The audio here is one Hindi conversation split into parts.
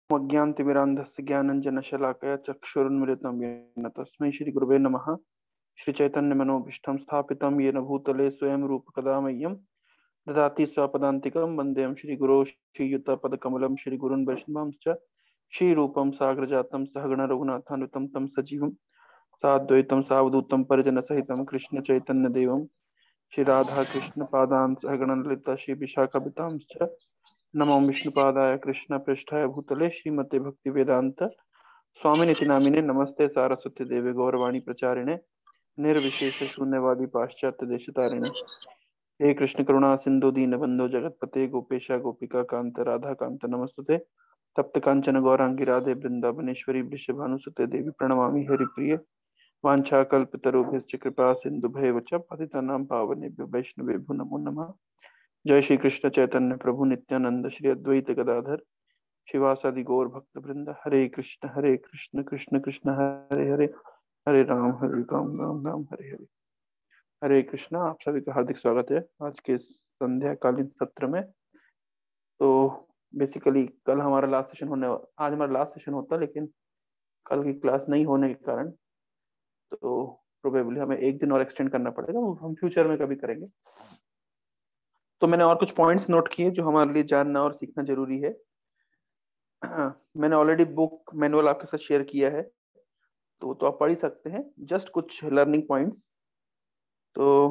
अज्ञानतिमिरान्धस्य ज्ञानञ्जनशलाकया चक्षुरुन्मिलितं येन तस्मै श्रीगुरुवे नमः। श्रीचैतन्यमनोभीष्टं स्थापितं येन भूतले स्वयं रूपकदा मह्यं ददाति स्वपदान्तिकं वन्देहं श्रीगुरो श्रीयुतपदकमलं श्रीगुरुन् वैष्णवांश्च श्रीरूपं साग्रजातं सहगण रघुनाथान्वितं तं सजीवं साद्वैतं सावधूतं परिजनसहितं कृष्णचैतन्यदेवं श्रीराधा कृष्णपादान् सहगण ललिता श्रीविशाखान्वितांश्च नमो विष्णुपादाय कृष्ण पृष्ठाय भूतले श्रीमते भक्ति वेदांत स्वामिनिति नामिने नमस्ते सारस्वती देवी गौरवाणी प्रचारिणे निर्विशेष शून्यवादी पाश्चात्य देशतारिणे हे कृष्ण करुणा सिंधु दीन बंधु जगतपते गोपेशा गोपिका कांत राधा कांत नमस्तुते तप्त कांचन गौरांगी राधे वृंदावनेश्वरी वृषभानुसुते देवी प्रणमामि हरिप्रिय वाञ्छाकल्पतरुभ्यश्च कृपा सिन्धुभ्येव च पतितानां पावनेभ्यो वैष्णवेभ्यो नमो नमः। जय श्री कृष्ण चैतन्य प्रभु नित्यानंद श्री अद्वैत गदाधर शिवासादि गौर भक्त वृंद हरे कृष्ण कृष्ण कृष्ण हरे हरे हरे राम राम राम हरे हरे। हरे कृष्णा, आप सभी का हार्दिक स्वागत है आज के संध्या कालीन सत्र में। तो बेसिकली कल हमारा लास्ट सेशन आज हमारा लास्ट सेशन होता, लेकिन कल की क्लास नहीं होने के कारण तो प्रोबेबली हमें एक दिन और एक्सटेंड करना पड़ेगा, वो हम फ्यूचर में कभी करेंगे। तो मैंने और कुछ पॉइंट्स नोट किए जो हमारे लिए जानना और सीखना जरूरी है। मैंने ऑलरेडी बुक मैनुअल आपके साथ शेयर किया है, तो आप पढ़ ही सकते हैं। जस्ट कुछ लर्निंग पॉइंट्स। तो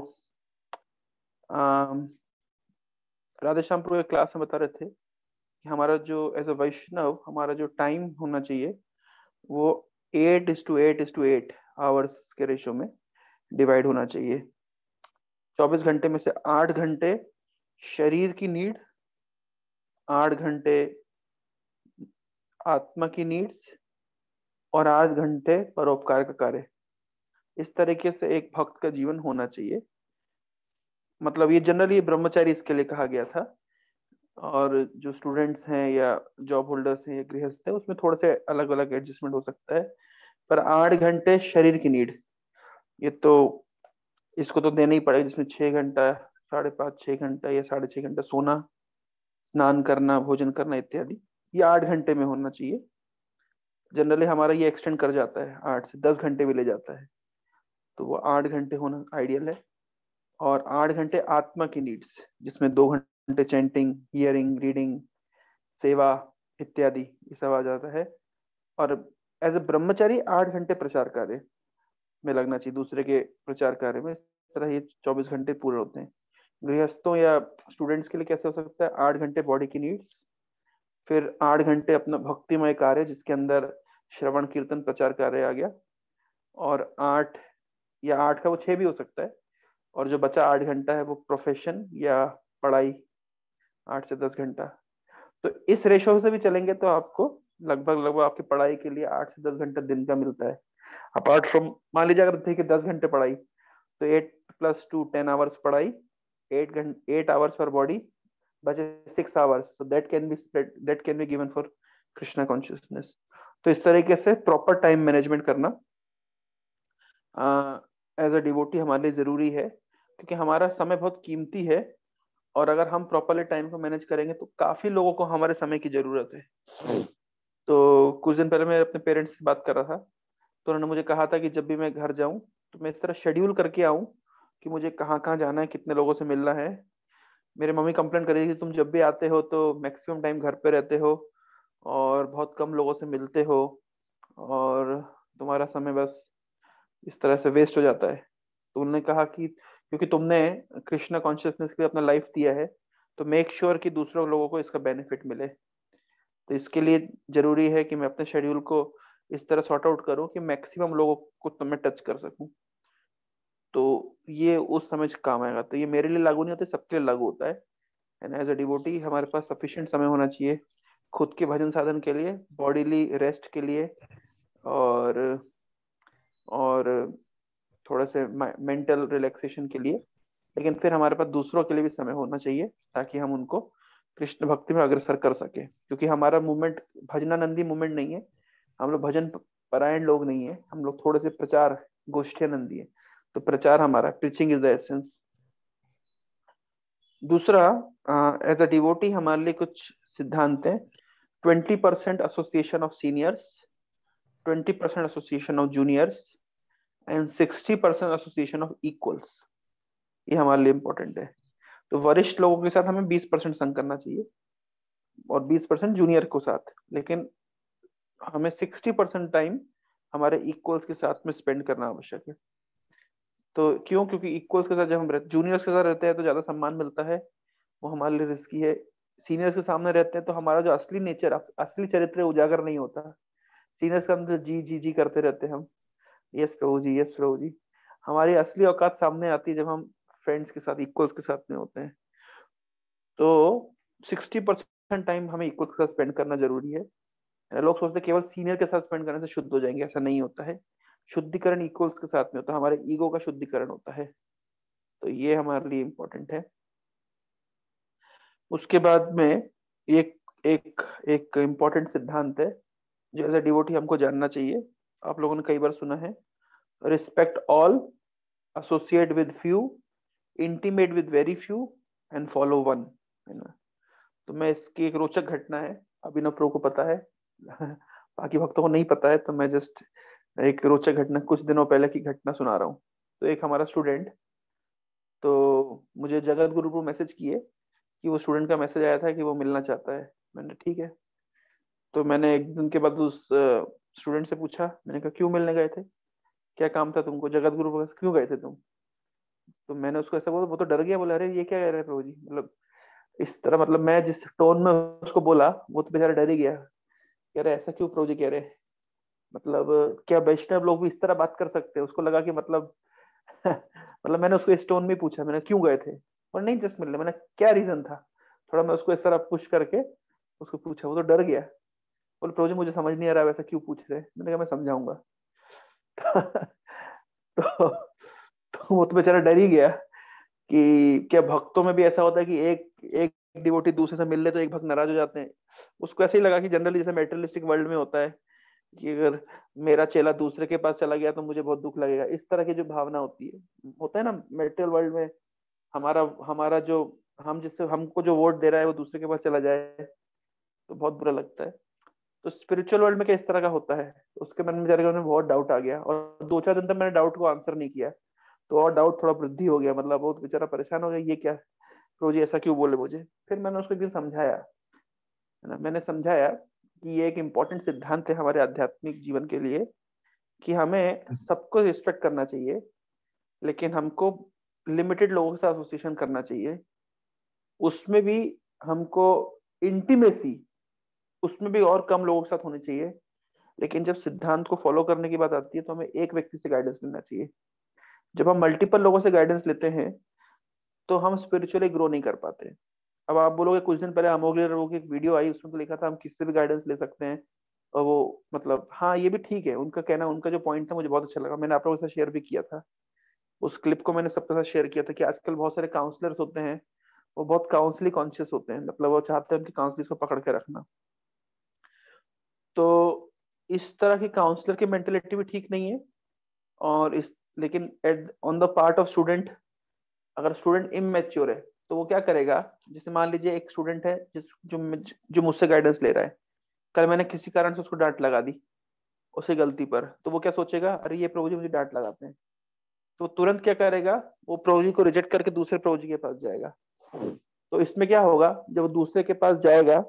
राधेश्याम प्रभु क्लास में बता रहे थे कि हमारा जो एज अ वैष्णव हमारा जो टाइम होना चाहिए वो 8:8:8 आवर्स के रेशो में डिवाइड होना चाहिए। 24 घंटे में से 8 घंटे शरीर की नीड, 8 घंटे आत्मा की नीड्स और 8 घंटे परोपकार का कार्य। इस तरीके से एक भक्त का जीवन होना चाहिए। मतलब ये जनरली ब्रह्मचारी इसके लिए कहा गया था, और जो स्टूडेंट्स हैं या जॉब होल्डर्स हैं या गृहस्थ है उसमें थोड़ा से अलग अलग एडजस्टमेंट हो सकता है। पर 8 घंटे शरीर की नीड, ये तो इसको तो देना ही पड़ेगा, जिसमें 6 घंटा, 5.5-6 घंटा या 6.5 घंटा सोना, स्नान करना, भोजन करना इत्यादि, ये 8 घंटे में होना चाहिए। जनरली हमारा ये एक्सटेंड कर जाता है, 8 से 10 घंटे भी ले जाता है, तो वो 8 घंटे होना आइडियल है। और 8 घंटे आत्मा की नीड्स, जिसमें 2 घंटे चैंटिंग, हियरिंग, रीडिंग, सेवा इत्यादि ये सब आ जाता है। और एज ए ब्रह्मचारी 8 घंटे प्रचार कार्य में लगना चाहिए, दूसरे के प्रचार कार्य में। इस तरह ये 24 घंटे पूरे होते हैं। गृहस्थों या स्टूडेंट्स के लिए कैसे हो सकता है? 8 घंटे बॉडी की नीड्स, फिर 8 घंटे अपना भक्तिमय कार्य जिसके अंदर श्रवण कीर्तन प्रचार कार्य आ गया, और 8 या 8 का वो 6 भी हो सकता है, और जो बचा 8 घंटा है वो प्रोफेशन या पढ़ाई, 8 से 10 घंटा। तो इस रेशो से भी चलेंगे तो आपको लगभग आपकी पढ़ाई के लिए 8 से 10 घंटा दिन का मिलता है। अपार्ट फ्रॉम, मान लीजिए अगर देखिए 10 घंटे पढ़ाई, तो 8 + 2 10 आवर्स पढ़ाई, 8 आवर्स फॉर बॉडी, बचे 6 hours. So that can be given for Krishna consciousness. तो इस तरीके से प्रॉपर टाइम मैनेजमेंट करना एज अ डिवोटी हमारे लिए जरूरी है, क्योंकि हमारा समय बहुत कीमती है। और अगर हम प्रॉपरली टाइम को मैनेज करेंगे तो काफी लोगों को हमारे समय की जरूरत है। तो कुछ दिन पहले मैं अपने पेरेंट्स से बात कर रहा था, तो उन्होंने मुझे कहा था कि जब भी मैं घर जाऊं तो मैं इस तरह शेड्यूल करके आऊं कि मुझे कहाँ कहाँ जाना है, कितने लोगों से मिलना है। मेरी मम्मी कंप्लेंट कर रही थी, तुम जब भी आते हो तो मैक्सिमम टाइम घर पे रहते हो और बहुत कम लोगों से मिलते हो, और तुम्हारा समय बस इस तरह से वेस्ट हो जाता है। तो उन्होंने कहा कि क्योंकि तुमने कृष्णा कॉन्शियसनेस के लिए अपना लाइफ दिया है, तो मेक श्योर कि दूसरों लोगों को इसका बेनिफिट मिले। तो इसके लिए जरूरी है कि मैं अपने शेड्यूल को इस तरह सॉर्ट आउट करूं कि मैक्सिमम लोगों को तो मैं टच कर सकूं। तो ये उस समय काम आएगा। तो ये मेरे लिए लागू नहीं होता, सबके लिए लागू होता है। एंड एज अ डिवोटी हमारे पास सफिशिएंट समय होना चाहिए खुद के भजन साधन के लिए, बॉडीली रेस्ट के लिए, और और थोड़ा से मेंटल रिलैक्सेशन के लिए। लेकिन फिर हमारे पास दूसरों के लिए भी समय होना चाहिए ताकि हम उनको कृष्ण भक्ति में अग्रसर कर सके। क्योंकि हमारा मूवमेंट भजनानंदी मूवमेंट नहीं है, हम लोग भजन परायण लोग नहीं है, हम लोग थोड़े से प्रचार गोष्ठीनंदी है। तो प्रचार हमारा, प्रीचिंग इज द एसेंस। दूसरा, एज अ डिवोटी हमारे लिए कुछ सिद्धांत हैं 20% association of seniors, 20% association of juniors and 60% association of equals. ये हमारे लिए इंपॉर्टेंट है। तो वरिष्ठ लोगों के साथ हमें 20% संग करना चाहिए और 20% जूनियर को साथ, लेकिन हमें 60% टाइम हमारे इक्वल्स के साथ में स्पेंड करना आवश्यक है। तो क्यों? क्योंकि इक्वल्स के साथ जब हम जूनियर्स के साथ रहते हैं तो ज्यादा सम्मान मिलता है, वो हमारे लिए रिस्की है। सीनियर्स के सामने रहते हैं तो हमारा जो असली नेचर, असली चरित्र उजागर नहीं होता। सीनियर्स के अंदर जी जी जी करते रहते हैं हम, यस प्रभु जी, यस प्रभु जी। हमारी असली औकात सामने आती है जब हम फ्रेंड्स के साथ, इक्वल्स के साथ में होते हैं। तो 60% टाइम हमें इक्वल्स के साथ स्पेंड करना जरूरी है। लोग सोचते हैं केवल सीनियर के साथ स्पेंड करने से शुद्ध हो जाएंगे, ऐसा नहीं होता है। शुद्धिकरण इक्वल्स के साथ में होता है, हमारे ईगो का शुद्धिकरण होता है। तो ये हमारे लिए इम्पोर्टेंट है। उसके बाद में एक एक एक इम्पोर्टेंट सिद्धांत है जो एज अ डिवोटी हमको जानना चाहिए। आप लोगों ने कई बार सुना है, respect all, associate with few, intimate with very few and follow one, है ना। तो मैं इसकी एक रोचक घटना है, अभिनव प्रो को पता है बाकी भक्तों को नहीं पता है, तो मैं जस्ट एक रोचक घटना, कुछ दिनों पहले की घटना सुना रहा हूँ। तो एक हमारा स्टूडेंट, तो मुझे जगत गुरु को मैसेज किए कि वो स्टूडेंट का मैसेज आया था कि वो मिलना चाहता है। मैंने ठीक है। तो मैंने एक दिन के बाद उस स्टूडेंट से पूछा, मैंने कहा क्यों मिलने गए थे, क्या काम था तुमको, जगत गुरु के पास क्यों गए थे तुम? तो मैंने उसको ऐसा बोला, वो तो डर गया, बोला अरे ये क्या कह रहे हैं प्रभु जी, मतलब इस तरह, मतलब मैं जिस टोन में उसको बोला वो तो बेचारा डर ही गया। कह रहे ऐसा क्यों प्रभु जी कह रहे हैं, मतलब क्या वैष्णव लोग भी इस तरह बात कर सकते हैं? उसको लगा कि मतलब मतलब मैंने उसको इस टोन में पूछा, मैंने क्यों गए थे, और नहीं जस्ट मिलने, मैंने क्या रीजन था, थोड़ा मैं उसको इस तरह पुश करके उसको पूछा। वो तो डर गया, बोले प्रभु जी मुझे समझ नहीं आ रहा वैसा क्यों पूछ रहे हैं। मैंने कहा मैं समझाऊंगा तो, तो वो तो बेचारा डर ही गया कि क्या भक्तों में भी ऐसा होता है कि एक एक डिवोटी दूसरे से मिल ले तो एक भक्त नाराज हो जाते हैं। उसको ऐसे ही लगा कि जनरली जैसे मेटेरियलिस्टिक वर्ल्ड में होता है कि अगर मेरा चेला दूसरे के पास चला गया तो मुझे बहुत दुख लगेगा, इस तरह की जो भावना होती है, होता है ना मेटेरियल वर्ल्ड में। हमारा हमारा जो, हम जिससे हमको जो वोट दे रहा है वो दूसरे के पास चला जाए तो बहुत बुरा लगता है। तो स्पिरिचुअल वर्ल्ड में क्या इस तरह का होता है? उसके मन में बेचारे में बहुत डाउट आ गया, और 2-4 दिन तक मैंने डाउट को आंसर नहीं किया। तो और डाउट थोड़ा वृद्धि हो गया, मतलब बहुत बेचारा परेशान हो गया, ये क्या रोज ऐसा क्यों बोले मुझे। फिर मैंने उसको एक दिन समझाया, है ना, मैंने समझाया कि ये एक इम्पोर्टेंट सिद्धांत है हमारे आध्यात्मिक जीवन के लिए, कि हमें सबको रिस्पेक्ट करना चाहिए, लेकिन हमको लिमिटेड लोगों के साथ एसोसिएशन करना चाहिए। उसमें भी हमको इंटीमेसी, उसमें भी और कम लोगों के साथ होनी चाहिए। लेकिन जब सिद्धांत को फॉलो करने की बात आती है तो हमें एक व्यक्ति से गाइडेंस लेना चाहिए। जब हम मल्टीपल लोगों से गाइडेंस लेते हैं तो हम स्पिरिचुअली ग्रो नहीं कर पाते। अब आप बोलोगे कुछ दिन पहले अमोघ लोगों की एक वीडियो आई, उसमें तो लिखा था हम किससे भी गाइडेंस ले सकते हैं, और वो मतलब हाँ ये भी ठीक है, उनका कहना, उनका जो पॉइंट था मुझे बहुत अच्छा लगा, मैंने आप लोगों के साथ शेयर भी किया था। उस क्लिप को मैंने सबके साथ शेयर किया था कि आजकल बहुत सारे काउंसलर्स होते हैं, वो बहुत काउंसली कॉन्शियस होते हैं, मतलब वो चाहते हैं कि काउंसलिंग को पकड़ के रखना। तो इस तरह की काउंसलर की मेंटेलिटी भी ठीक नहीं है। और इस, लेकिन at on the part of student, अगर स्टूडेंट इमेच्योर है तो वो क्या करेगा? जैसे मान लीजिए एक स्टूडेंट है जो मुझसे गाइडेंस ले रहा है, कल मैंने किसी कारण से उसको डांट लगा दी उसे गलती पर, तो वो क्या सोचेगा, अरे ये प्रभु जी मुझे डांट लगाते हैं। तो तुरंत क्या करेगा, वो प्रभु जी को रिजेक्ट करके दूसरे प्रभु जी के पास जाएगा। तो इसमें क्या होगा, जब वो दूसरे के पास जाएगा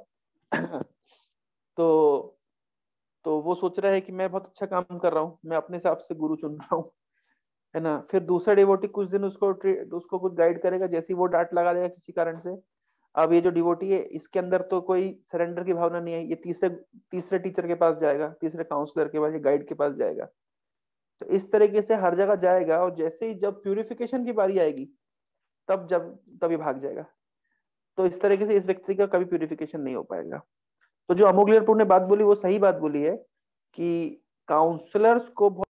तो वो सोच रहा है कि मैं बहुत अच्छा काम कर रहा हूँ, मैं अपने हिसाब से गुरु चुन रहा हूँ, है ना। फिर दूसरा डिवोटी कुछ दिन उसको कुछ गाइड करेगा, जैसे ही वो डांट लगा देगा किसी कारण से, अब ये जो डिवोटी है इसके अंदर तो कोई सरेंडर की भावना नहीं है, ये तीसरे तीसरे टीचर के पास जाएगा, तीसरे काउंसलर के पास, गाइड के पास जाएगा। तो इस तरीके से हर जगह जाएगा, और जैसे ही जब प्यूरिफिकेशन की बारी आएगी तब ये भाग जाएगा। तो इस तरीके से इस व्यक्ति का कभी प्यूरिफिकेशन नहीं हो पाएगा। तो जो अमोघ ने बात बोली वो सही बात बोली है कि काउंसलर्स को बहुत,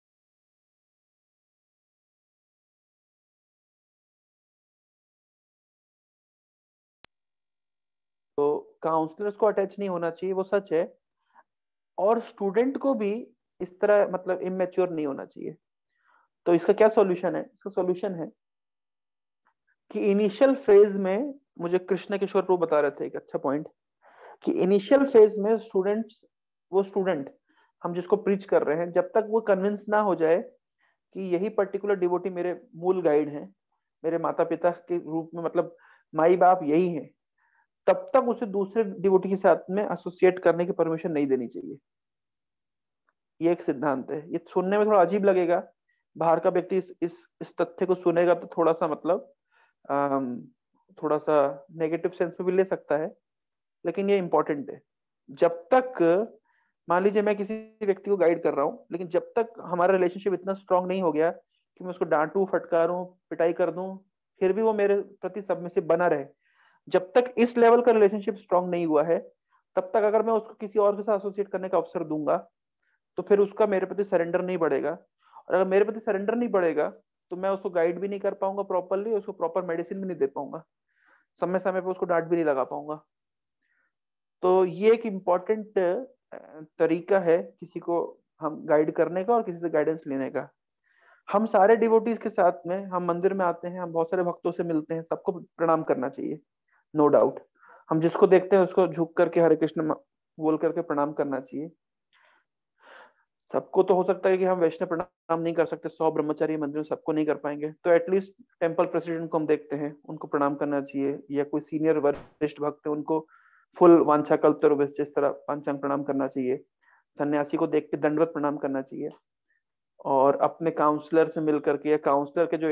तो काउंसलर्स को अटैच नहीं होना चाहिए, वो सच है। और स्टूडेंट को भी इस तरह मतलब इमेच्योर नहीं होना चाहिए। तो इसका क्या सॉल्यूशन है? इसका सॉल्यूशन है कि इनिशियल फेज में, मुझे कृष्ण किशोर प्रभु बता रहे थे एक अच्छा पॉइंट, कि इनिशियल फेज में वो स्टूडेंट हम जिसको प्रीच कर रहे हैं, जब तक वो कन्विंस ना हो जाए कि यही पर्टिकुलर डिवोटी मेरे मूल गाइड हैं, मेरे माता पिता के रूप में, मतलब माई बाप यही है, तब तक उसे दूसरे डिवोटी के साथ में एसोसिएट करने की परमिशन नहीं देनी चाहिए। ये एक सिद्धांत है। ये सुनने में थोड़ा अजीब लगेगा, बाहर का व्यक्ति इस तथ्य को सुनेगा तो थोड़ा सा मतलब अम, थोड़ा सा नेगेटिव सेंस में भी ले सकता है, लेकिन ये इंपॉर्टेंट है। जब तक, मान लीजिए मैं किसी व्यक्ति को गाइड कर रहा हूँ, लेकिन जब तक हमारा रिलेशनशिप इतना स्ट्रांग नहीं हो गया कि मैं उसको डांटूं, फटकारूं, पिटाई कर दूं, फिर भी वो मेरे प्रति सबमिसिव बना रहे, जब तक इस लेवल का रिलेशनशिप स्ट्रांग नहीं हुआ है, तब तक अगर मैं उसको किसी और के साथ एसोसिएट करने का अवसर दूंगा, तो फिर उसका मेरे प्रति सरेंडर नहीं बढ़ेगा। और अगर मेरे प्रति सरेंडर नहीं बढ़ेगा, तो मैं उसको गाइड भी नहीं कर पाऊंगा प्रॉपरली, उसको प्रॉपर मेडिसिन भी नहीं दे पाऊंगा, समय समय पर उसको डांट भी नहीं लगा पाऊंगा। तो ये एक इम्पॉर्टेंट तरीका है किसी को हम गाइड करने का और किसी से गाइडेंस लेने का। हम सारे डिवोटीज के साथ में, हम मंदिर में आते हैं, हम बहुत सारे भक्तों से मिलते हैं, सबको प्रणाम करना चाहिए, नो डाउट। हम जिसको देखते हैं उसको झुक करके हरे कृष्ण बोल करके प्रणाम करना चाहिए। सबको तो हो सकता है कि हम वैष्णव प्रणाम नहीं कर सकते, 100 ब्रह्मचारी मंदिर में सबको नहीं कर पाएंगे, तो एटलीस्ट टेम्पल प्रेसिडेंट को हम देखते हैं, उनको प्रणाम करना चाहिए, या कोई सीनियर वरिष्ठ भक्त है उनको फुल वांछा कल्पतरु जिस तरह पंचांग प्रणाम करना चाहिए। सन्यासी को देख के दंडवत प्रणाम करना चाहिए। और अपने काउंसलर से मिल करके, या काउंसलर के जो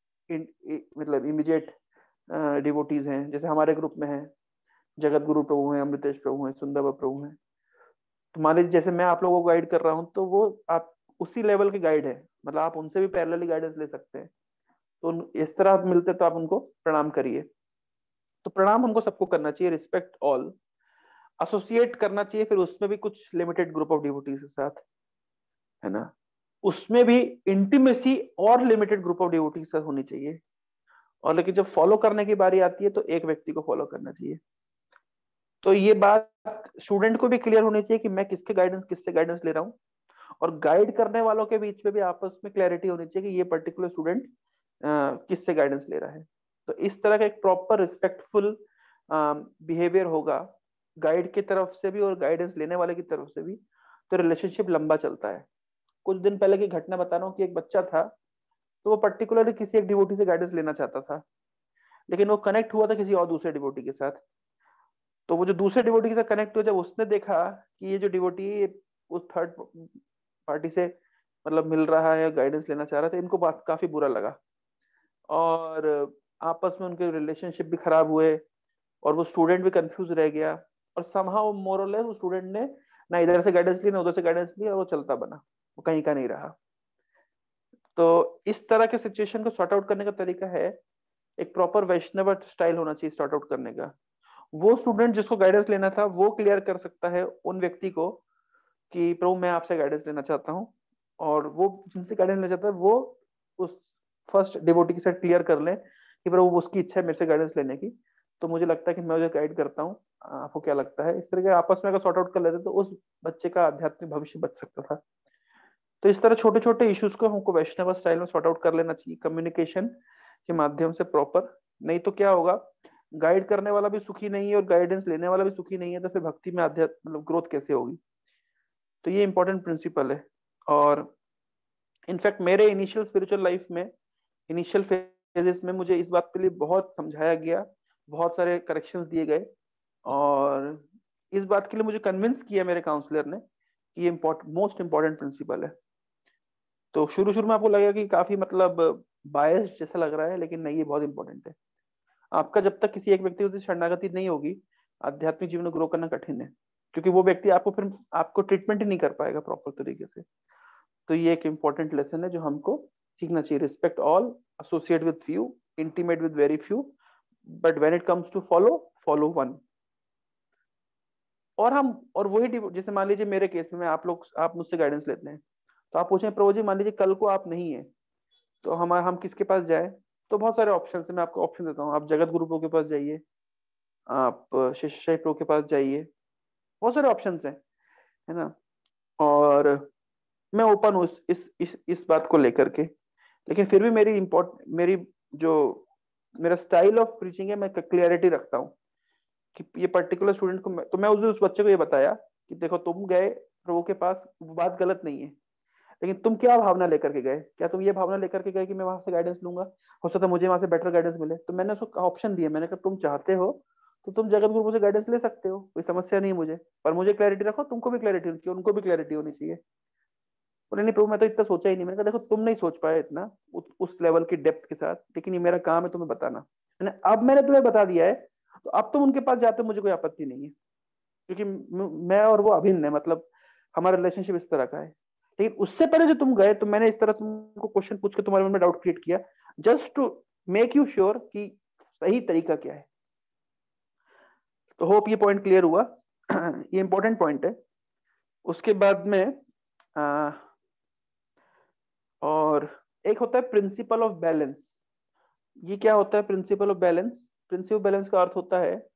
मतलब इमीडिएट डिवोटीज हैं, जैसे हमारे ग्रुप में है जगत गुरु प्रभु हैं, अमृतेश प्रभु हैं, सुंदर प्रभु हैं, तो मान लीजिए जैसे मैं आप लोगों को गाइड कर रहा हूँ, तो वो आप उसी लेवल के गाइड है, मतलब आप उनसे भी पैरेलली गाइडेंस ले सकते हैं। तो इस तरह आप मिलते तो आप उनको प्रणाम करिए। तो प्रणाम हमको सबको करना चाहिए, रिस्पेक्ट ऑल। एसोसिएट करना चाहिए फिर उसमें भी कुछ लिमिटेड ग्रुप ऑफ डिवोटीज के साथ, है ना, उसमें भी इंटीमेसी और लिमिटेड ग्रुप ऑफ डिवोटीज के साथ होनी चाहिए। और लेकिन जब फॉलो करने की बारी आती है तो एक व्यक्ति को फॉलो करना चाहिए। तो ये बात स्टूडेंट को भी क्लियर होनी चाहिए कि मैं किससे गाइडेंस ले रहा हूँ, और गाइड करने वालों के बीच में भी आपस में क्लैरिटी होनी चाहिए कि ये पर्टिकुलर स्टूडेंट किससे गाइडेंस ले रहा है। तो इस तरह का एक प्रॉपर रिस्पेक्टफुल बिहेवियर होगा गाइड की तरफ से भी और गाइडेंस लेने वाले की तरफ से भी, तो रिलेशनशिप लंबा चलता है। कुछ दिन पहले की घटना बता रहा हूँ कि एक बच्चा था, तो वो पर्टिकुलरली किसी एक डिवोटी से गाइडेंस लेना चाहता था, लेकिन वो कनेक्ट हुआ था किसी और दूसरे डिवोटी के साथ। तो वो जो दूसरे डिवोटी के साथ कनेक्ट हुआ, जब उसने देखा कि ये जो डिवोटी उस थर्ड पार्टी से मतलब मिल रहा है, गाइडेंस लेना चाह रहा था, इनको बात काफी बुरा लगा, और आपस में उनके रिलेशनशिप भी खराब हुए, और वो स्टूडेंट भी कंफ्यूज रह गया, और समहाउ मोर और लेस वो स्टूडेंट ने ना इधर से गाइडेंस ली ना उधर से गाइडेंस ली, और वो चलता बना, वो कहीं का नहीं रहा। तो इस तरह के सिचुएशन को सॉर्ट आउट करने का तरीका है, एक प्रॉपर वैष्णव स्टाइल होना चाहिए सॉर्ट आउट करने का। वो स्टूडेंट जिसको गाइडेंस लेना था वो क्लियर कर सकता है उन व्यक्ति को कि प्रभु मैं आपसे गाइडेंस लेना चाहता हूँ, और वो जिनसे गाइडेंस लेना चाहता है वो उस फर्स्ट डिवोटी के साथ क्लियर कर ले कि प्रभु उसकी इच्छा है मेरे से गाइडेंस लेने की, तो मुझे लगता है कि मैं उसे गाइड करता हूँ, आपको क्या लगता है। इस तरह के आपस में अगर सॉर्ट आउट कर लेते तो उस बच्चे का आध्यात्मिक भविष्य बच सकता था। तो इस तरह छोटे छोटे इश्यूज को हमको वैष्णव स्टाइल में सॉर्ट आउट कर लेना चाहिए, कम्युनिकेशन के माध्यम से प्रॉपर। नहीं तो क्या होगा, गाइड करने वाला भी सुखी नहीं है और गाइडेंस लेने वाला भी सुखी नहीं है, तो फिर भक्ति में आध्यात्म मतलब ग्रोथ कैसे होगी। तो ये इंपॉर्टेंट प्रिंसिपल है। और इनफैक्ट मेरे इनिशियल स्पिरिचुअल लाइफ में, इनिशियल फेजेस में मुझे इस बात के लिए बहुत समझाया गया, बहुत सारे करेक्शंस दिए गए, और इस बात के लिए मुझे कन्विंस किया मेरे काउंसलर ने कि ये मोस्ट इंपॉर्टेंट प्रिंसिपल है। तो शुरू शुरू में आपको लगेगा कि काफी मतलब बायस जैसा लग रहा है, लेकिन नहीं, ये बहुत इंपॉर्टेंट है। आपका जब तक किसी एक व्यक्ति से शरणागति नहीं होगी, आध्यात्मिक जीवन में ग्रो करना कठिन है, क्योंकि वो व्यक्ति आपको फिर आपको ट्रीटमेंट ही नहीं कर पाएगा प्रॉपर तरीके से। तो ये एक इंपॉर्टेंट लेसन है जो हमको सीखना चाहिए, respect all, associate with few, intimate with very few, but when it comes to follow, follow one. और वही जैसे मान लीजिए मेरे केस में, आप मुझसे गाइडेंस लेते हैं, तो आप पूछें प्रभु जी मान लीजिए कल को आप नहीं है, तो हम किसके पास जाए। तो बहुत सारे ऑप्शन है, मैं आपको ऑप्शन देता हूँ। आप जगत गुरु प्रभु के पास जाइए, आप शिष्य प्रभु के पास जाइए, बहुत सारे ऑप्शन है ना। और मैं ओपन हूँ इस बात को लेकर के, लेकिन फिर भी मेरी जो मेरा स्टाइल ऑफ प्रीचिंग है, मैं क्लियरिटी रखता हूँ कि ये पर्टिकुलर स्टूडेंट को तो मैं उस बच्चे को ये बताया कि देखो तुम गए प्रभु के पास, वो बात गलत नहीं है, लेकिन तुम क्या भावना लेकर के गए? क्या तुम ये भावना लेकर के गए कि मैं वहां से गाइडेंस लूंगा, हो सकता है मुझे वहां से बेटर गाइडेंस मिले? तो मैंने उसको ऑप्शन दिया, मैंने कहा तुम चाहते हो तो तुम जगत गुरु से गाइडेंस ले सकते हो, कोई समस्या नहीं है मुझे, पर मुझे क्लैरिटी रखो, तुमको भी क्लैरिटी होनी चाहिए, उनको भी क्लैरिटी होनी चाहिए। बोले नहीं प्रभु मैं तो इतना सोचा ही नहीं। मैंने कहा देखो तुम नहीं सोच पाए इतना उस लेवल की डेप्थ के साथ, लेकिन ये मेरा काम है तुम्हें बताना। अब मैंने तुम्हें बता दिया है, तो अब तुम उनके पास जाते हो, मुझे कोई आपत्ति नहीं है, क्योंकि मैं और वो अभिन्न है, मतलब हमारा रिलेशनशिप इस तरह का है। लेकिन उससे पहले जो तुम गए तो मैंने इस तरह तुमको क्वेश्चन पूछ के तुम्हारे मन में डाउट क्रिएट किया, just to make you sure कि सही तरीका क्या है। तो होप ये पॉइंट क्लियर हुआ। ये इंपॉर्टेंट पॉइंट है। उसके बाद में और एक होता है प्रिंसिपल ऑफ बैलेंस। ये क्या होता है principle of balance? Principle balance का अर्थ होता है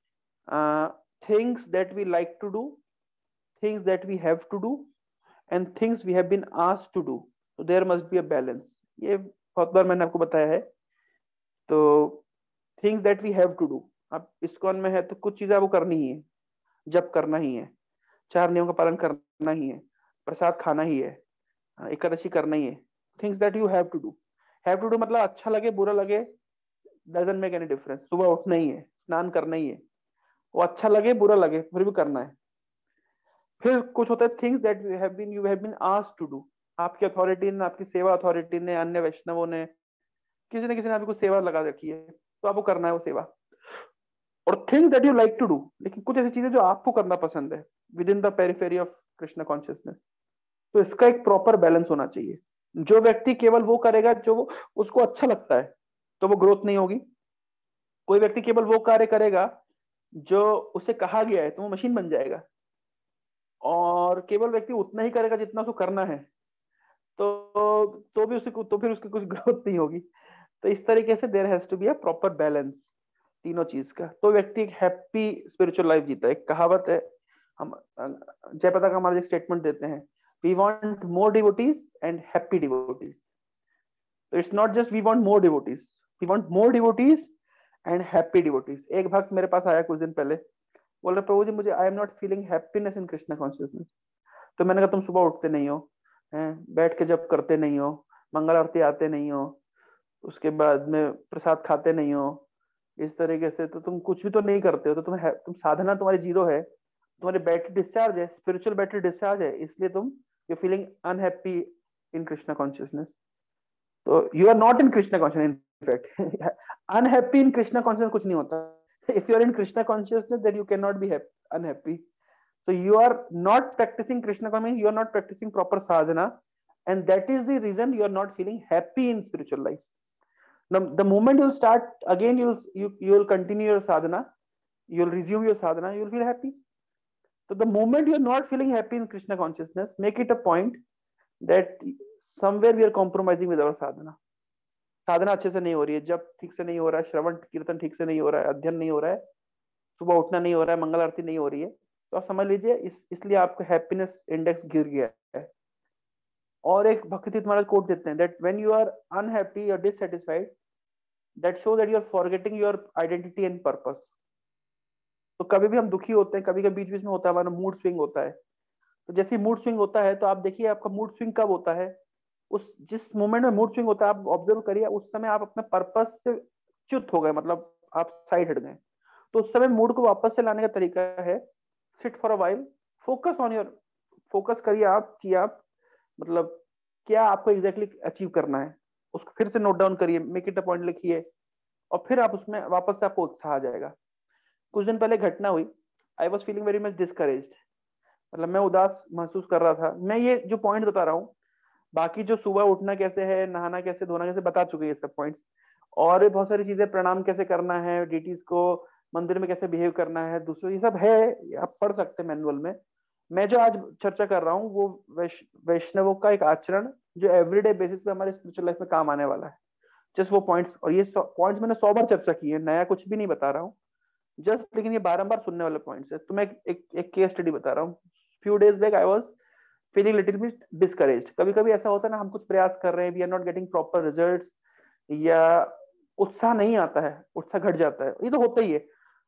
things that we like to do, things that we have to do, and things we have been asked to do, so there must be a balance। ये बहुत बार मैंने आपको बताया है। तो things that we have to do, अब इस्कॉन में है तो कुछ चीजें आपको करनी ही है, जब करना ही है, 4 नियमों का पालन करना ही है, प्रसाद खाना ही है, एकादशी करना ही है। Things that you have to do मतलब अच्छा लगे बुरा लगे डजंट मेक एनी डिफरेंस, सुबह उठना ही है, स्नान करना ही है, वो अच्छा लगे बुरा लगे फिर भी करना है। फिर कुछ होता है things that you have been asked to do, आपकी अथॉरिटी ने, आपकी सेवा अथॉरिटी ने, अन्य वैष्णवों ने, किसी ने आपको सेवा लगा रखी है, तो आपको करना है वो सेवा। और things that you like to do, लेकिन कुछ ऐसी चीजें जो आपको करना पसंद है within the periphery of Krishna consciousness. तो इसका एक प्रॉपर बैलेंस होना चाहिए। जो व्यक्ति केवल वो करेगा जो उसको अच्छा लगता है, तो वो ग्रोथ नहीं होगी। कोई व्यक्ति केवल वो कार्य करेगा जो उसे कहा गया है, तो वो मशीन बन जाएगा। और केवल व्यक्ति उतना ही करेगा जितना उसको करना है, तो भी उसे तो फिर उसकी कुछ ग्रोथ नहीं होगी। तो इस तरीके से there has to be a proper balance तीनों चीज का, तो व्यक्ति एक हैप्पी स्पिरिचुअल लाइफ जीता है। एक कहावत है, हम जयप्रदा का हमारा एक स्टेटमेंट देते हैं, we want more devotees and happy devotees. तो it's not just we want more devotees, we want more devotees and happy devotees. एक भक्त मेरे पास आया कुछ दिन पहले, बोल रहा प्रभु जी मुझे I am not feeling happiness in Krishna consciousness. तो मैंने कहा तुम सुबह उठते नहीं हो, हैं बैठ के जब करते नहीं हो, मंगल आरती आते नहीं हो, उसके बाद में प्रसाद खाते नहीं हो, इस तरीके से तो तुम कुछ भी तो नहीं करते हो, तो तुम साधना तुम्हारी जीरो है, तुम्हारी बैटरी डिस्चार्ज है, स्पिरिचुअल बैटरी डिस्चार्ज है, इसलिए तुम you feeling unhappy in Krishna consciousness. तो you are not in Krishna consciousness, in fact unhappy in Krishna consciousness कुछ नहीं होता। If you are in Krishna consciousness then you can not be unhappy. So you are not practicing Krishna consciousness, you are not practicing proper sadhana, and that is the reason you are not feeling happy in spiritual life. Now, the moment you'll start again, you'll continue your sadhana, you'll resume your sadhana, you'll feel happy. So the moment you're not feeling happy in Krishna consciousness, make it a point that somewhere we are compromising with our sadhana. साधना अच्छे से नहीं हो रही है, जब ठीक से नहीं हो रहा है, श्रवण कीर्तन ठीक से नहीं हो रहा है, अध्ययन नहीं हो रहा है, सुबह उठना नहीं हो रहा है, मंगल आरती नहीं हो रही है, तो आप समझ लीजिए इसलिए आपका हैप्पीनेस इंडेक्स गिर गया है। और एक भक्ति तुम्हारा कोट देते हैं that when you are unhappy और dissatisfied that show that you are forgetting your identity and purpose. तो कभी भी हम दुखी होते हैं, कभी कभी बीच बीच में होता है हमारा मूड स्विंग होता है। तो जैसे मूड स्विंग होता है तो आप देखिए आपका मूड स्विंग कब होता है, उस जिस मोमेंट में मूड स्विंग होता है आप ऑब्जर्व करिए, उस समय आप अपने पर्पस से च्युत हो गए, मतलब आप साइड हट गए। तो उस समय मूड को वापस से लाने का तरीका है sit for a while, focus on your, focus करिए आप कि आप मतलब क्या आपको एग्जैक्टली अचीव करना है, उसको फिर से नोट डाउन करिए, मेक इट अ पॉइंट लिखिए, और फिर आप उसमें वापस से आपको उत्साह आ जाएगा। कुछ दिन पहले घटना हुई, I was feeling very much discouraged, मतलब मैं उदास महसूस कर रहा था। मैं ये जो पॉइंट बता रहा हूँ, बाकी जो सुबह उठना कैसे है, नहाना कैसे, धोना कैसे, बता चुके हैं ये सब पॉइंट्स, और भी बहुत सारी चीजें, प्रणाम कैसे करना है डीटीज को, मंदिर में कैसे बिहेव करना है दूसरों, ये सब है, आप पढ़ सकते हैं मैनुअल में। मैं जो आज चर्चा कर रहा हूँ वो वैष्णवों का एक आचरण जो एवरीडे बेसिस पे हमारे स्पिरिचुअल लाइफ में काम आने वाला है। जस्ट वो पॉइंट्स, और ये पॉइंट्स मैंने 100 बार चर्चा की है, नया कुछ भी नहीं बता रहा हूँ जस्ट, लेकिन ये बारंबार सुनने वाले पॉइंट्स है। तो मैं एक केस स्टडी बता रहा हूँ। Few days back I was feeling little bit discouraged. कभी कभी ऐसा होता है ना, हम कुछ प्रयास कर रहे हैं, we are not getting proper results, या उत्साह नहीं आता है, उत्साह घट जाता है, ये तो होता ही है।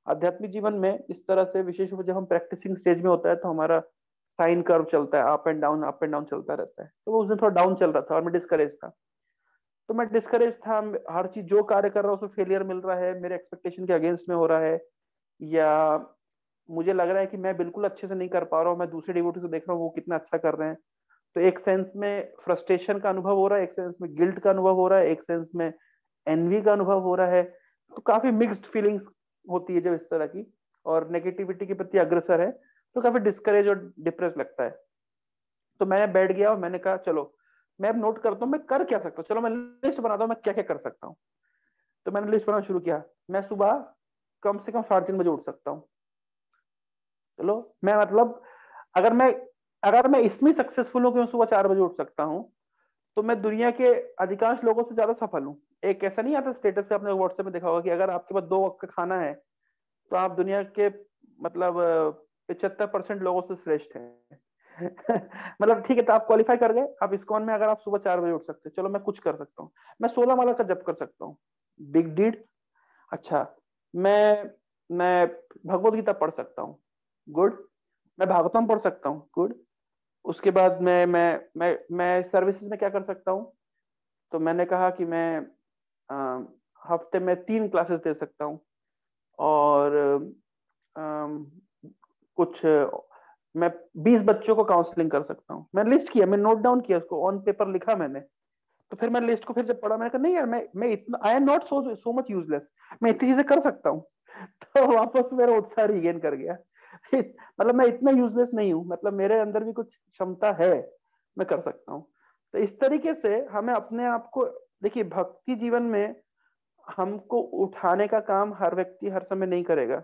आध्यात्मिक जीवन में इस तरह से विशेष रूप से जब हम प्रैक्टिसिंग स्टेज में होता है तो हमारा साइन कर्व चलता है, अप एंड डाउन चलता रहता है। तो वो उस दिन थोड़ा डाउन चल रहा था और मैं डिस्करेज था। तो मैं डिस्करेज था, हर चीज जो कार्य कर रहा हूँ उसमें फेलियर मिल रहा है, मेरे एक्सपेक्टेशन के अगेंस्ट में हो रहा है, या मुझे लग रहा है कि मैं बिल्कुल अच्छे से नहीं कर पा रहा हूँ, मैं दूसरे डिवोटी से देख रहा हूँ वो कितना अच्छा कर रहे हैं। तो एक सेंस में फ्रस्ट्रेशन का अनुभव हो रहा है, एक सेंस में गिल्ट का अनुभव हो रहा है, एक सेंस में एनवी का अनुभव हो रहा है। तो काफी मिक्स्ड फीलिंग्स होती है जब इस तरह की, और नेगेटिविटी के प्रति अग्रसर है, तो काफी डिस्करेज और डिप्रेस लगता है। तो मैं बैठ गया और मैंने कहा चलो मैं अब नोट करता हूँ मैं कर क्या सकता हूँ, चलो मैं लिस्ट बनाता हूँ मैं क्या क्या कर सकता हूँ। तो मैंने लिस्ट बनाना शुरू किया। मैं सुबह कम से कम 3:30 बजे उठ सकता हूँ। चलो मैं मतलब अगर मैं अगर मैं इसमें सक्सेसफुल हूँ कि मैं सुबह 4 बजे उठ सकता हूँ, तो मैं दुनिया के अधिकांश लोगों से ज्यादा सफल हूँ। एक ऐसा नहीं आता स्टेटस पे, आपने व्हाट्सएप में देखा होगा कि अगर आपके पास 2 वक्त का खाना है तो आप दुनिया के मतलब 75% लोगों से श्रेष्ठ हैं। मतलब ठीक है, तो आप क्वालिफाई कर गए। आप इस्कॉन में अगर आप सुबह 4 बजे उठ सकते हैं, चलो मैं कुछ कर सकता हूँ, मैं 16 माला का जप कर सकता हूँ, बिग डीड। अच्छा, मैं भगवत गीता पढ़ सकता हूँ, गुड। मैं भागवतम पढ़ सकता हूँ, गुड। उसके बाद मैं सर्विसेज में क्या कर सकता हूँ, तो मैंने कहा कि मैं अ, हफ्ते में 3 क्लासेस दे सकता हूँ, और अम, कुछ मैं 20 बच्चों को काउंसलिंग कर सकता हूँ। मैंने लिस्ट किया, मैं नोट डाउन किया, उसको ऑन पेपर लिखा मैंने। तो फिर मैं लिस्ट को फिर जब पढ़ा, मैंने कहा नहीं यार, मैं इतना I am not so much useless, मैं इतनी चीजें कर सकता हूँ। तो वापस मेरा उत्साह रिगेन कर गया। मतलब मैं इतना यूजलेस नहीं हूँ, मतलब मेरे अंदर भी कुछ क्षमता है, मैं कर सकता हूँ। तो इस तरीके से हमें अपने आप को, देखिए भक्ति जीवन में हमको उठाने का काम हर व्यक्ति हर समय नहीं करेगा।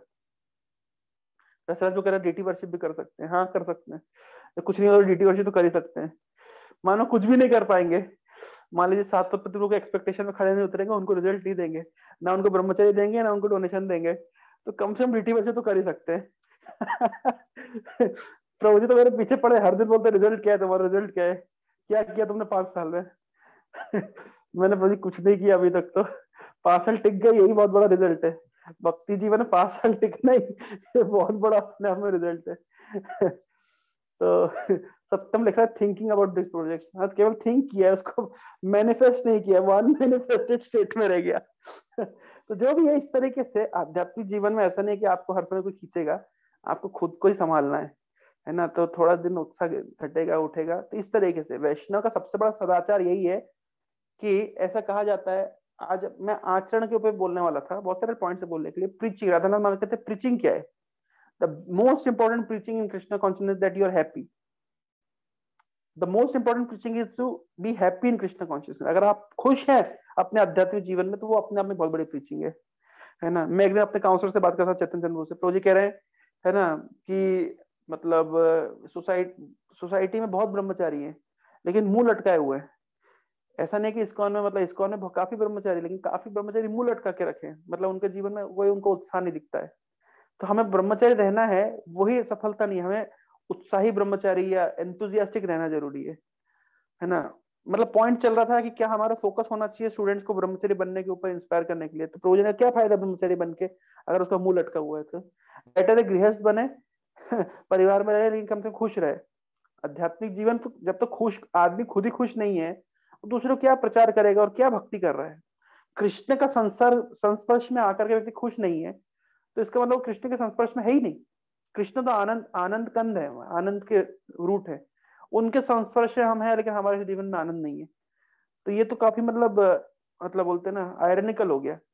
वैसे जो कह रहे हैं डीटी वर्शिप भी कर सकते हैं, हाँ कर सकते हैं, तो कुछ नहीं हो तो डीटी वर्शिप तो कर ही सकते हैं। मानो कुछ भी नहीं कर पाएंगे, मान लीजिए 7 लोग एक्सपेक्टेशन में खड़े नहीं उतरेंगे, उनको रिजल्ट नहीं देंगे, ना उनको ब्रह्मचर्य देंगे ना उनको डोनेशन देंगे, तो कम से कम डीटी वर्शिप तो कर ही सकते हैं। प्रभु जी तो मेरे पीछे पड़े, हर दिन बोलते रिजल्ट क्या है तुम्हारा, रिजल्ट क्या है, क्या किया तुमने 5 साल में। मैंने प्रभु जी कुछ नहीं किया अभी तक, तो 5 साल टिक गए, यही बहुत बड़ा रिजल्ट है। भक्ति जीवन में 5 साल टिकना ही ये बहुत बड़ा अपने आप में रिजल्ट है। तो सत्यम लिखा है थिंकिंग अबाउट दिस प्रोजेक्ट, हाँ केवल थिंक किया है, उसको मैनिफेस्ट नहीं किया, वन मैनिफेस्टेड स्टेट में रह गया। तो जो भी है, इस तरीके से आध्यात्मिक जीवन में ऐसा नहीं कि आपको हर समय कोई खींचेगा, आपको खुद को ही संभालना है ना। तो थोड़ा दिन उत्साह घटेगा उठेगा। तो इस तरीके से वैष्णव का सबसे बड़ा सदाचार यही है कि ऐसा कहा जाता है, आज मैं आचरण के ऊपर बोलने वाला था, बहुत सारे पॉइंट से बोलने के लिए। प्रीचिंग, राधानाथ माधव कहते हैं प्रीचिंग क्या है, the most important preaching in Krishna consciousness that you are happy. The most important preaching is to be happy in Krishna consciousness. अगर आप खुश हैं अपने आध्यात्मिक जीवन में, तो वो अपने आप में बहुत बड़ी प्रीचिंग है ना। मैं एक दिन अपने काउंसलर से बात कर रहा था, चेतन चंद्र से, प्रोजी कह रहे हैं है ना कि मतलब सोसाइटी में बहुत ब्रह्मचारी हैं लेकिन मुंह लटकाए हुए हैं। ऐसा नहीं कि इस्कॉन में, मतलब इस्कॉन में काफी ब्रह्मचारी, लेकिन काफी ब्रह्मचारी मुंह लटका के रखे हैं, मतलब उनके जीवन में कोई उनको उत्साह नहीं दिखता है। तो हमें ब्रह्मचारी रहना है, वही सफलता नहीं, हमें उत्साही ब्रह्मचारी या एंथुजियास्टिक रहना जरूरी है ना। मतलब पॉइंट चल रहा था कि क्या हमारा फोकस होना चाहिए स्टूडेंट्स को ब्रह्मचारी बनने के ऊपर इंस्पायर करने के लिए। तो प्रोजन का क्या फायदा ब्रह्मचारी बन के अगर उसका मुंह लटका हुआ है। तो बेटर है गृहस्थ बने, परिवार में रहे लेकिन कम से कम खुश रहे। आध्यात्मिक जीवन तो जब तक खुश आदमी खुद ही खुश नहीं है, तो दूसरों क्या प्रचार करेगा और क्या भक्ति कर रहा है। कृष्ण का संस्पर्श में आकर के व्यक्ति खुश नहीं है, तो इसका मतलब कृष्ण के संस्पर्श में है ही नहीं। कृष्ण तो आनंद आनंद कंद है, आनंद के रूट है, उनके संस्पर्श में हम हैं लेकिन हमारे जीवन में आनंद नहीं है। तो ये तो काफी मतलब बोलते हैं ना आयरनिकल हो गया।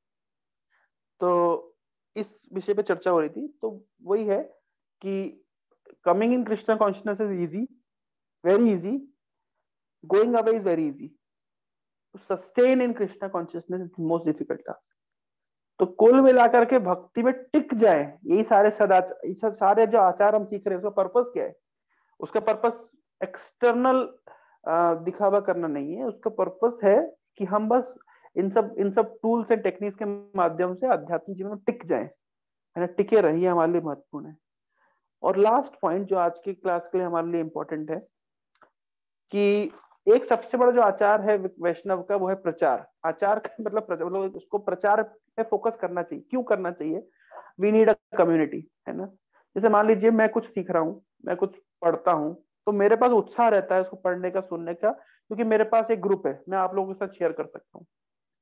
तो इस विषय पे चर्चा हो रही थी, तो वही है कि coming in Krishna consciousness is easy, very easy, going away is very easy, sustain in Krishna consciousness is most difficult task. तो कुल मिलाकर के भक्ति में टिक जाए, यही सारे सदाचार, सारे जो आचार हम सीख रहे हैं, उसका पर्पस क्या है। उसका पर्पस एक्सटर्नल दिखावा करना नहीं है, उसका पर्पस है कि हम बस इन सब टूल्स एंड टेक्निक्स के माध्यम से आध्यात्मिक जीवन में टिक जाए, है ना, टिके रहिए, हमारे लिए महत्वपूर्ण है। और लास्ट पॉइंट जो आज की क्लास के लिए हमारे लिए इंपॉर्टेंट है कि एक सबसे बड़ा जो आचार है वैष्णव का, वो है प्रचार। आचार का मतलब उसको प्रचार पे फोकस करना चाहिए। क्यों करना चाहिए, वी नीड अ कम्युनिटी, है ना। जैसे मान लीजिए मैं कुछ सीख रहा हूँ, मैं कुछ पढ़ता हूँ, तो मेरे पास उत्साह रहता है उसको पढ़ने का, सुनने का, क्योंकि मेरे पास एक ग्रुप है, मैं आप लोगों के साथ शेयर कर सकता हूँ।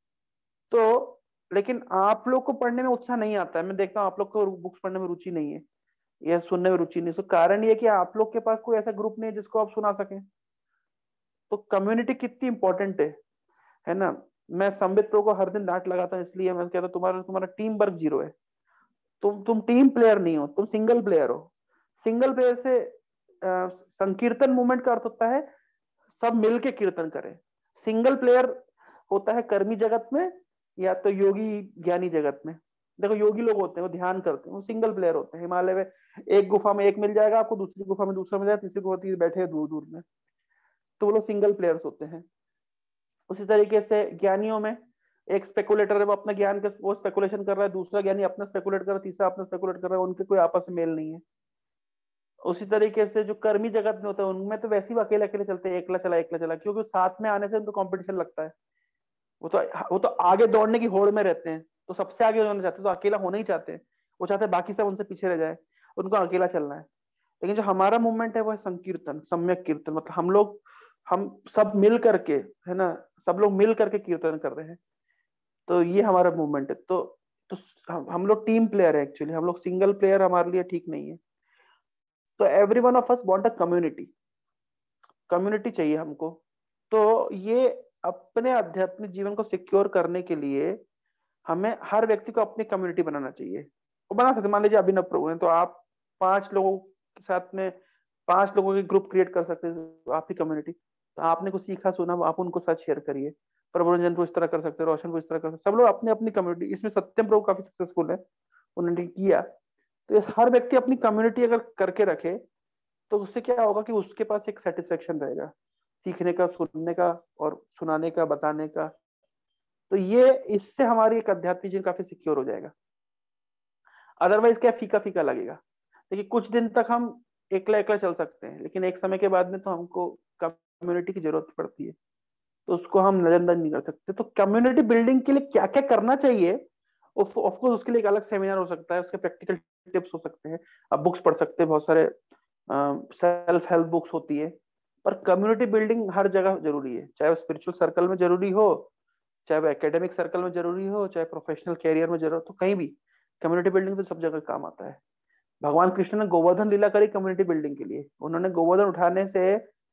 तो लेकिन आप लोग को पढ़ने में उत्साह नहीं आता है, मैं देखता हूँ आप लोग को बुक्स पढ़ने में रुचि नहीं है या सुनने में रुचि नहीं। तो कारण ये है कि आप लोग के पास कोई ऐसा ग्रुप नहीं है जिसको आप सुना सकें। तो कम्युनिटी कितनी इंपॉर्टेंट है ना। मैं संबित प्रो को हर दिन डांट लगाता हूँ, इसलिए मैं कहता हूँ तुम्हारा तुम्हारा टीम वर्क जीरो है। तुम टीम प्लेयर नहीं हो, तुम सिंगल प्लेयर हो। सिंगल प्लेयर से संकीर्तन मूवमेंट का अर्थ होता है सब मिलके कीर्तन करें। सिंगल प्लेयर होता है कर्मी जगत में या तो योगी ज्ञानी जगत में। देखो योगी लोग होते हैं वो ध्यान करते हैं, वो सिंगल प्लेयर होते हैं। हिमालय में एक गुफा में एक मिल जाएगा आपको, दूसरी गुफा में दूसरा मिल जाएगा, तीसरी गुफा में बैठे दूर दूर में, तो वो लोग सिंगल प्लेयर्स होते हैं। उसी तरीके से ज्ञानियों में एक स्पेकुलेटर है, वो अपना ज्ञान का वो स्पेकुलेशन कर रहा है, दूसरा ज्ञानी अपना स्पेकुलेट कर रहा है, तीसरा अपना स्पेकुलेट कर रहा है, उनके कोई आपस में मेल नहीं है। उसी तरीके से जो कर्मी जगत में होता है उनमें तो वैसे ही अकेले अकेले चलते हैं, एकला चला, क्योंकि साथ में आने से उनको कंपटीशन लगता है। वो तो आगे दौड़ने की होड़ में रहते हैं, तो सबसे आगे होना चाहते हैं, तो अकेला होना ही चाहते हैं। वो चाहते हैं बाकी सब उनसे पीछे रह जाए, उनको अकेला चलना है। लेकिन जो हमारा मूवमेंट है वो है संकीर्तन, सम्यक कीर्तन, मतलब हम सब मिल करके, है ना, सब लोग मिल करके कीर्तन कर रहे हैं। तो ये हमारा मूवमेंट है। तो हम लोग टीम प्लेयर है एक्चुअली, हम लोग सिंगल प्लेयर हमारे लिए ठीक नहीं है। तो every one of us want a community, community चाहिए हमको। तो ये अपने आध्यात्मिक जीवन को सिक्योर करने के लिए हमें हर व्यक्ति को अपनी कम्युनिटी बनाना चाहिए। वो बना सकते, मान लीजिए अभिनव प्रभु हैं, तो आप 5 लोगों के साथ में 5 लोगों के ग्रुप क्रिएट कर सकते हैं, तो आपकी कम्युनिटी। तो आपने कुछ सीखा सुना, आप उनको साथ शेयर करिए। प्रभुरंजन को इस तरह कर सकते हैं, रोशन को इस तरह कर सकते हैं, सब लोग अपनी अपनी कम्युनिटी। इसमें सत्यम प्रभु काफी सक्सेसफुल है, उन्होंने किया। तो ये हर व्यक्ति अपनी कम्युनिटी अगर करके रखे तो उससे क्या होगा कि उसके पास एक सेटिस्फेक्शन रहेगा सीखने का, सुनने का और सुनाने का, बताने का। तो ये इससे हमारी एक आध्यात्मिक जीवन काफी सिक्योर हो जाएगा। अदरवाइज क्या फीका फीका लगेगा। देखिए कुछ दिन तक हम एकला एकला चल सकते हैं, लेकिन एक समय के बाद में तो हमको कम्युनिटी की जरूरत पड़ती है, तो उसको हम नजरअंदाज नहीं कर सकते। तो कम्युनिटी बिल्डिंग के लिए क्या क्या करना चाहिए, ऑफकोर्स उसके लिए एक अलग सेमिनार हो सकता है, उसके प्रैक्टिकल टिप्स हो सकते हैं, आप बुक्स पढ़ सकते हैं, बहुत सारे सेल्फ हेल्प बुक्स होती है। पर कम्युनिटी बिल्डिंग हर जगह जरूरी है, चाहे वो स्पिरिचुअल सर्कल में जरूरी हो, चाहे वो एकेडमिक सर्कल में जरूरी हो, चाहे प्रोफेशनल कैरियर में जरूरत हो, कहीं भी कम्युनिटी बिल्डिंग तो सब जगह काम आता है। भगवान कृष्ण ने गोवर्धन लीला करी कम्युनिटी बिल्डिंग के लिए। उन्होंने गोवर्धन उठाने से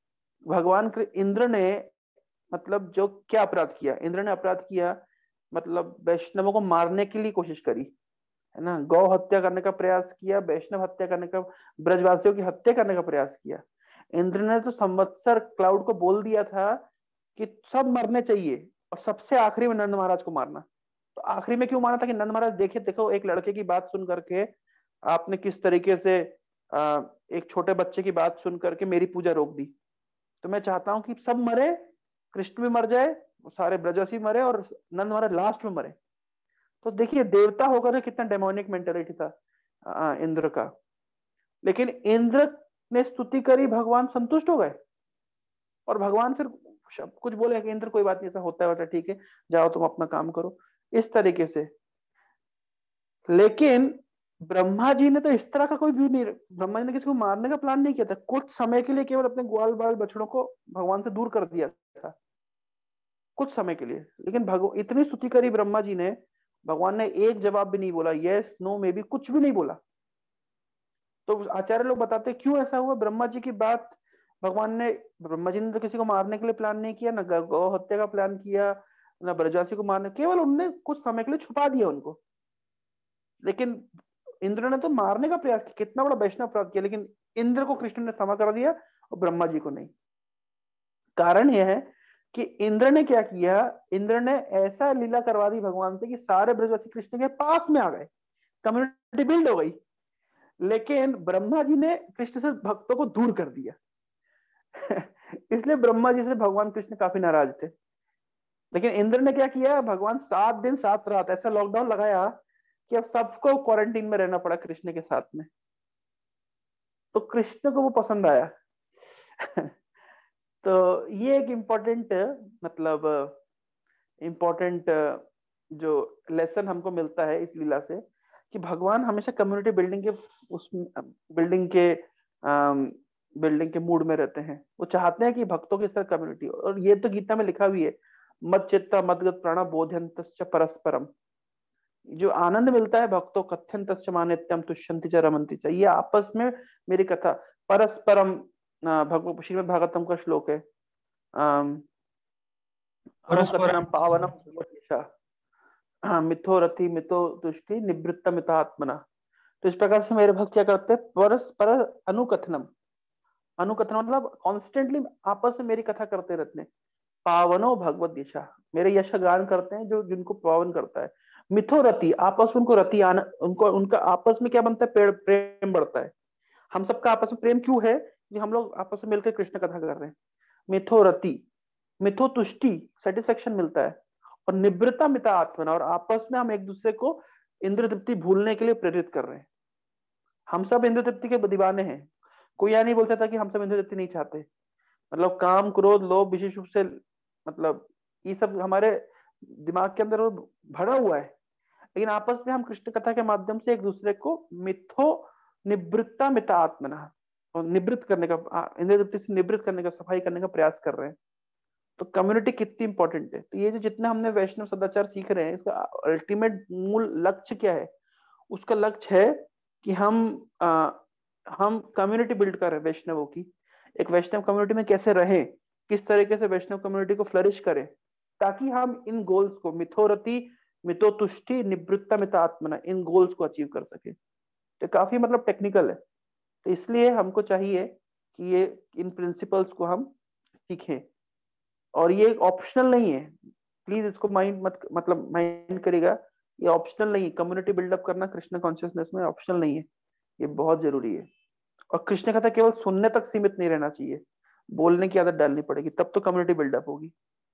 इंद्र ने, मतलब जो क्या अपराध किया इंद्र ने, अपराध किया मतलब वैष्णवों को मारने के लिए कोशिश करी, है ना, गौ हत्या करने का प्रयास किया, वैष्णव हत्या करने का, ब्रजवासियों की हत्या करने का प्रयास किया। इंद्र ने तो संवत्सर क्लाउड को बोल दिया था कि सब मरने चाहिए और सबसे आखिरी में नंद महाराज को मारना। तो आखिरी में क्यों मारना था कि नंद महाराज देखे, देखो एक लड़के की बात सुन करके आपने किस तरीके से एक छोटे बच्चे की बात सुन करके मेरी पूजा रोक दी। तो मैं चाहता हूं कि सब मरे, कृष्ण भी मर जाए, सारे ब्रजवासी मरे और नंद महाराज लास्ट में मरे। तो देखिए देवता होकर के कितना डेमोनिक मेंटेलिटी था इंद्र का। लेकिन इंद्र ने स्तुति करी, भगवान संतुष्ट हो गए, और भगवान फिर कुछ बोले कि इंद्र कोई बात नहीं, ऐसा होता है, ठीक है, जाओ तुम अपना काम करो, इस तरीके से। लेकिन ब्रह्मा जी ने तो इस तरह का कोई व्यू नहीं, ब्रह्मा जी ने किसी को मारने का प्लान नहीं किया था, कुछ समय के लिए केवल अपने ग्वाल बाल बछड़ों को भगवान से दूर कर दिया था, कुछ समय के लिए। लेकिन इतनी स्तुति करी ब्रह्मा जी ने, भगवान ने एक जवाब भी नहीं बोला, यस नो मे बी कुछ भी नहीं बोला। तो आचार्य लोग बताते क्यों ऐसा हुआ, ब्रह्मा जी की बात भगवान ने, ब्रह्मा जी ने तो किसी को मारने के लिए प्लान नहीं किया, ना गौ हत्या का प्लान किया, ना ब्रजवासी को मारने, केवल उनने कुछ समय के लिए छुपा दिया उनको। लेकिन इंद्र ने तो मारने का प्रयास किया, कितना बड़ा वैष्णव अपराध किया, लेकिन इंद्र को कृष्ण ने क्षमा कर दिया और ब्रह्मा जी को नहीं। कारण यह है कि इंद्र ने क्या किया, इंद्र ने ऐसा लीला करवा दी भगवान से कि सारे ब्रजवासी कृष्ण के पास में आ गए, कम्युनिटी बिल्ड हो गई। लेकिन ब्रह्मा जी ने कृष्ण से भक्तों को दूर कर दिया। इसलिए ब्रह्मा जी से भगवान कृष्ण काफी नाराज थे। लेकिन इंद्र ने क्या किया, भगवान 7 दिन 7 रात ऐसा लॉकडाउन लगाया कि अब सबको क्वारंटीन में रहना पड़ा कृष्ण के साथ में। तो कृष्ण को वो पसंद आया। तो ये एक इम्पोर्टेंट, मतलब इम्पोर्टेंट जो लेसन हमको मिलता है इस लीला से, कि भगवान हमेशा कम्युनिटी बिल्डिंग के उस बिल्डिंग के मूड में रहते हैं। वो चाहते हैं कि भक्तों की साथ कम्युनिटी, और ये तो गीता में लिखा भी है, मत चित्ता मदगत प्राणा बोध्यंतश्च परस्परम। जो आनंद मिलता है भक्तों, कथ्यंतश्च मानित्यम तुष्यन्ति च रमन्ति च, ये आपस में मेरी कथा परस्परम। भगवत श्रीमद् भागवतम का श्लोक है, अम, परस्पर। अनुकथनम पावनम भगवत मिथो रति मिथो तुष्टि निवृत्त मितात्मना। तो इस प्रकार से मेरे भक्त क्या करते हैं, परस्पर अनुकथनम। अनुकथन मतलब कॉन्स्टेंटली आपस में मेरी कथा करते रहते हैं। पावनो भगवत दिशा, मेरे यश गान करते हैं जो जिनको पावन करता है। मिथो रति, आपस में उनको रति आन उनको उनका आपस में क्या बनता है, पेड़ प्रेम बढ़ता है। हम सबका आपस में प्रेम क्यों है, कि हम लोग आपस में मिलकर कृष्ण कथा कर रहे हैं। मिथो रति, मिथो तुष्टि, सेटिस्फेक्शन मिलता है। और निवृत्ता मिता आत्मना, और आपस में हम एक दूसरे को इंद्र तृप्ति भूलने के लिए प्रेरित कर रहे हैं। हम सब इंद्र तृप्ति के दीवाने हैं। कोई यह नहीं बोल सकता कि हम सब इंद्र तृप्ति नहीं चाहते। मतलब काम क्रोध लोभ विशेष रूप से, मतलब ये सब हमारे दिमाग के अंदर भरा हुआ है। लेकिन आपस में हम कृष्ण कथा के माध्यम से एक दूसरे को मिथो निवृत्ता मिता आत्मना, और निवृत्त करने का, इंद्र तृप्ति से निवृत्त करने का, सफाई करने का प्रयास कर रहे हैं। तो कम्युनिटी कितनी इंपॉर्टेंट है। तो ये जो जितना हमने वैष्णव सदाचार सीख रहे हैं, इसका अल्टीमेट मूल लक्ष्य क्या है? उसका लक्ष्य है कि हम कम्युनिटी बिल्ड कर रहे हैं वैष्णवों की। एक वैष्णव कम्युनिटी में कैसे रहें, किस तरीके से वैष्णव कम्युनिटी को फ्लरिश करें, ताकि हम इन गोल्स को, मिथोरति मितो तुष्टि निवृत्ता मिता आत्मना, इन गोल्स को अचीव कर सके। तो काफी मतलब टेक्निकल है। तो इसलिए हमको चाहिए कि ये इन प्रिंसिपल्स को हम सीखें। और ये ऑप्शनल नहीं है, प्लीज इसको माइंड मत मतलब माइंड करेगा, ये ऑप्शनल नहीं है। कम्युनिटी बिल्डअप करना कृष्ण कॉन्शियसनेस में ऑप्शनल नहीं है, ये बहुत जरूरी है। और कृष्ण कथा केवल सुनने तक सीमित नहीं रहना चाहिए, बोलने की आदत डालनी पड़ेगी, तब तो कम्युनिटी बिल्डअप होगी।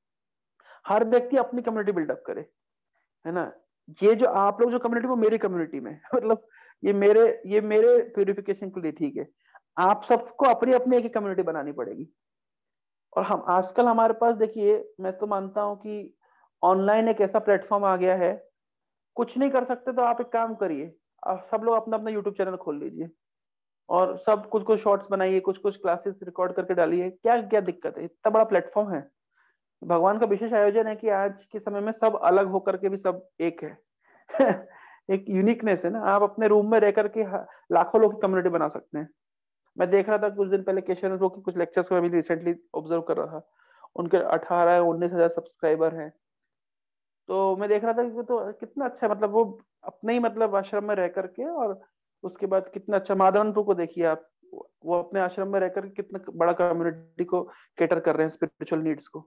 हर व्यक्ति अपनी कम्युनिटी बिल्डअप करे, है ना। ये जो आप लोग जो कम्युनिटी, वो मेरी कम्युनिटी में मतलब ये मेरे प्यूरिफिकेशन के लिए ठीक है। आप सबको अपनी अपनी एक कम्युनिटी बनानी पड़ेगी। और हम आजकल हमारे पास देखिए, मैं तो मानता हूं कि ऑनलाइन एक ऐसा प्लेटफॉर्म आ गया है। कुछ नहीं कर सकते तो आप एक काम करिए, आप सब लोग अपना अपना यूट्यूब चैनल खोल लीजिए, और सब कुछ कुछ शॉर्ट्स बनाइए, कुछ कुछ क्लासेस रिकॉर्ड करके डालिए। क्या क्या दिक्कत है, इतना बड़ा प्लेटफॉर्म है। भगवान का विशेष आयोजन है कि आज के समय में सब अलग होकर के भी सब एक है। एक यूनिकनेस है ना, आप अपने रूम में रह करके लाखों लोग की कम्युनिटी बना सकते हैं। मैं देख रहा था कुछ दिन पहले केशव के कुछ लेक्चर्स को, अभी रिसेंटली ऑब्जर्व कर रहा था। उनके 18-19 हजार सब्सक्राइबर हैं। तो मैं देख रहा था कि वो तो कितना अच्छा है, मतलब वो अपने ही मतलब आश्रम में रह करके, और उसके बाद कितना अच्छा माधवनपुर को देखिए आप, वो अपने आश्रम में रह करके कितना बड़ा कम्युनिटी को केटर कर रहे हैं, स्पिरिचुअल नीड्स को।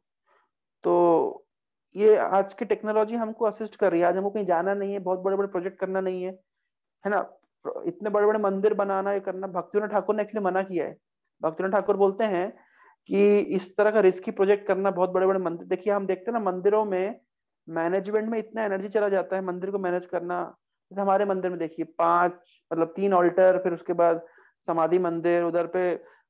तो ये आज की टेक्नोलॉजी हमको असिस्ट कर रही है। आज हमको कहीं जाना नहीं है, बहुत बड़े बड़े प्रोजेक्ट करना नहीं है ना। इतने बड़े बड़े मंदिर बनाना, ये करना भक्तिविनोद ठाकुर ने एक्चुअली मना किया है। भक्तिविनोद ठाकुर बोलते हैं कि इस तरह का रिस्की प्रोजेक्ट करना, बहुत बड़े बड़े मंदिर, देखिए हम देखते हैं ना मंदिरों में मैनेजमेंट में इतना एनर्जी चला जाता है मंदिर को मैनेज करना। जैसे हमारे मंदिर में देखिए 5 मतलब 3 ऑल्टर, फिर उसके बाद समाधि मंदिर, उधर पे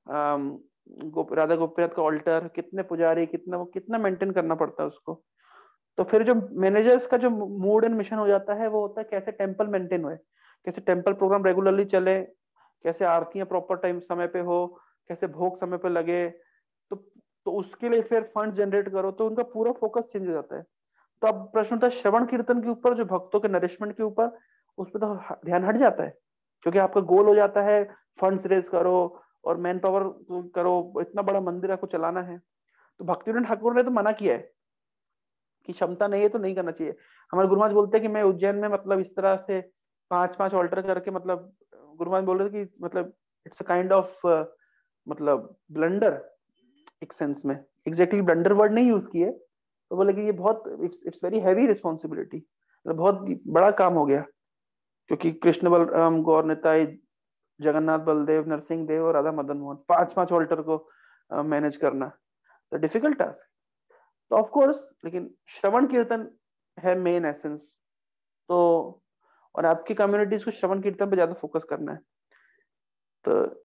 राधा गोपीनाथ का ऑल्टर, कितने पुजारी, कितना वो कितना मेंटेन करना पड़ता है उसको। तो फिर जो मैनेजर्स का जो मूड एंड मिशन हो जाता है, वो होता है कैसे टेम्पल मेंटेन हुए, कैसे टेम्पल प्रोग्राम रेगुलरली चले, कैसे आरतियां प्रॉपर टाइम समय पे हो, कैसे भोग समय पे लगे। तो उसके लिए फिर फंड जनरेट करो, तो उनका पूरा फोकस चेंज हो जाता है। तो अब प्रश्न होता है श्रवण कीर्तन के ऊपर, जो भक्तों के नरिशमेंट के ऊपर, उस पर तो ध्यान हट जाता है। क्योंकि आपका गोल हो जाता है फंड्स रेज करो और मैन पावर करो, इतना बड़ा मंदिर आपको चलाना है। तो भक्तिविनोद ठाकुर ने तो मना किया है कि क्षमता नहीं है तो नहीं करना चाहिए। हमारे गुरु महाराज बोलते हैं कि मैं उज्जैन में मतलब इस तरह से 5-5 ऑल्टर करके, मतलब गुरु महाराज बोल रहे थे कि मतलब इट्स अ काइंड ऑफ मतलब ब्लंडर, एक सेंस में एग्जैक्टली ब्लंडर वर्ड नहीं यूज किए। तो बोले कि ये बहुत इट्स वेरी हैवी रिस्पॉन्सिबिलिटी, मतलब बहुत बड़ा काम हो गया। क्योंकि कृष्ण बलराम गौर निताई, जगन्नाथ बलदेव, नरसिंह देव और राधा मदन मोहन, 5-5 ऑल्टर को मैनेज करना, तो डिफिकल्ट टास्क। तो ऑफ कोर्स, लेकिन श्रवण कीर्तन है मेन एसेंस। तो और आपकी कम्युनिटीज को श्रवण कीर्तन पे ज्यादा फोकस करना है। तो